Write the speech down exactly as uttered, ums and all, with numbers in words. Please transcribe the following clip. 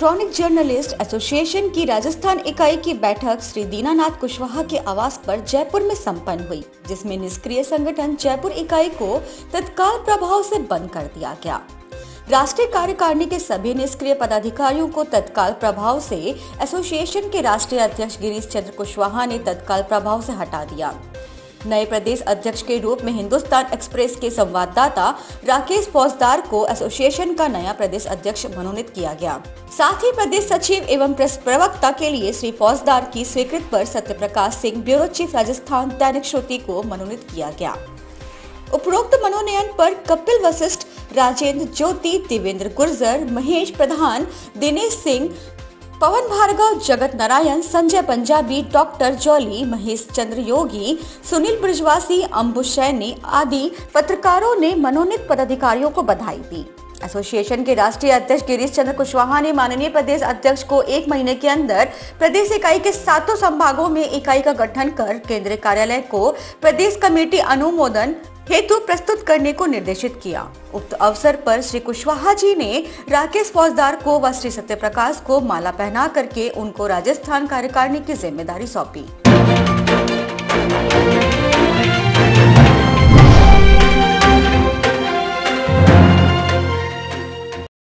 Electronic journalist association की राजस्थान इकाई की बैठक श्री दीनानाथ कुशवाहा के आवास पर जयपुर में संपन्न हुई, जिसमें निष्क्रिय संगठन जयपुर इकाई को तत्काल प्रभाव से बंद कर दिया गया। राष्ट्रीय कार्यकारिणी के सभी निष्क्रिय पदाधिकारियों को तत्काल प्रभाव से एसोसिएशन के राष्ट्रीय अध्यक्ष गिरीश चंद्र कुशवाहा ने तत्काल प्रभाव से हटा दिया। नए प्रदेश अध्यक्ष के रूप में हिंदुस्तान एक्सप्रेस के संवाददाता राकेश फौजदार को एसोसिएशन का नया प्रदेश अध्यक्ष मनोनीत किया गया। साथ ही प्रदेश सचिव एवं प्रेस प्रवक्ता के लिए श्री फौजदार की स्वीकृति पर सत्यप्रकाश सिंह, ब्यूरो चीफ राजस्थान दैनिक श्रुति को मनोनीत किया गया। उपरोक्त मनोनयन पर कपिल वशिष्ठ, राजेंद्र ज्योति, देवेंद्र गुर्जर, महेश प्रधान, दिनेश सिंह, पवन भार्गव, जगत नारायण, संजय पंजाबी, डॉक्टर जॉली, महेश चंद्र योगी, सुनील ब्रिजवासी, अंबु सैनी आदि पत्रकारों ने मनोनीत पदाधिकारियों को बधाई दी। एसोसिएशन के राष्ट्रीय अध्यक्ष गिरीश चंद्र कुशवाहा ने माननीय प्रदेश अध्यक्ष को एक महीने के अंदर प्रदेश इकाई के सातों संभागों में इकाई का गठन कर केंद्रीय कार्यालय को प्रदेश कमेटी अनुमोदन हेतु प्रस्तुत करने को निर्देशित किया। उक्त अवसर पर श्री कुशवाहा जी ने राकेश फौजदार को व श्री सत्यप्रकाश को माला पहना करके उनको राजस्थान कार्यकारिणी की जिम्मेदारी सौंपी।